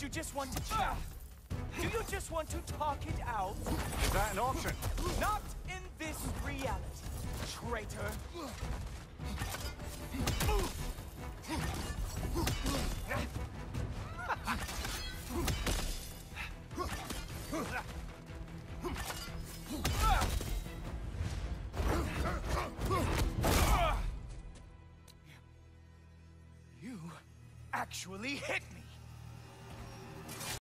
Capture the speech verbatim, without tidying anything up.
you just want to chat? Do you just want to talk it out? Is that an option? Not in this reality, traitor. You actually hit